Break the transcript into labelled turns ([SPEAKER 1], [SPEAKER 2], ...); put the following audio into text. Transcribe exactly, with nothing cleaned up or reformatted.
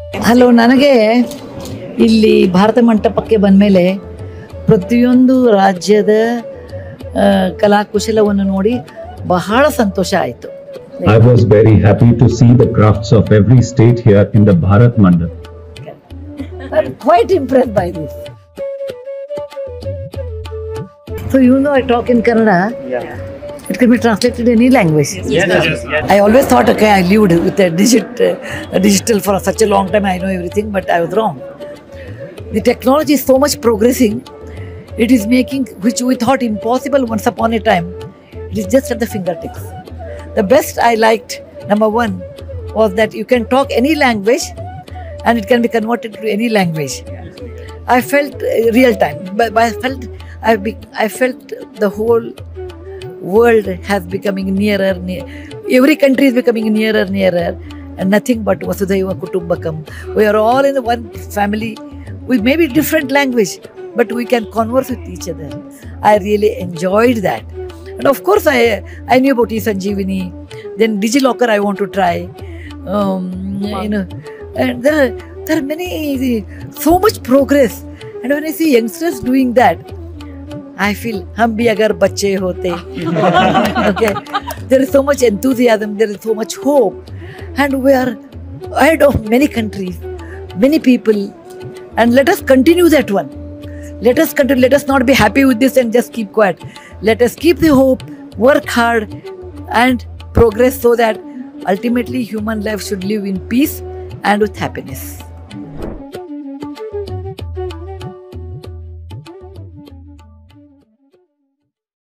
[SPEAKER 1] Hello, ನನಗೆ ಇಲ್ಲಿ ಭಾರತ ಮಂಟಪಕ್ಕೆ ಬಂದಮೇಲೆ ಪ್ರತಿಯೊಂದು ರಾಜ್ಯದ ಕಲಾಕುಶಲವನ್ನು ನೋಡಿ ಬಹಳ ಸಂತೋಷ ಆಯಿತು.
[SPEAKER 2] I was very happy to see the crafts of every state here in the Bharat Mandap.
[SPEAKER 1] I'm quite impressed by this. So you know I talk in Kannada. Yeah. It can be translated in any language.
[SPEAKER 3] Yes, yes, yes, yes.
[SPEAKER 1] I always thought, okay, I lived with a, digit, uh, a digital for such a long time, I know everything, but I was wrong. The technology is so much progressing, it is making, which we thought impossible once upon a time, it is just at the fingertips. The best I liked, number one, was that you can talk any language and it can be converted to any language. I felt uh, real time, but I felt, I, be, I felt the whole world has becoming nearer, near. Every country is becoming nearer, nearer, and nothing but Vasudhaiva Kutumbakam. We are all in one family with maybe different language, but we can converse with each other. I really enjoyed that. And of course, I I knew about eSanjeevani. Then DigiLocker I want to try. Um, wow. You know, and there are, there are many, so much progress. And when I see youngsters doing that, I feel hum bhi agar bacche hote. Okay, there is so much enthusiasm, there is so much hope, and we are ahead of many countries, many people, and let us continue that one. Let us continue. Let us not be happy with this and just keep quiet. Let us keep the hope, work hard, and progress so that ultimately human life should live in peace and with happiness.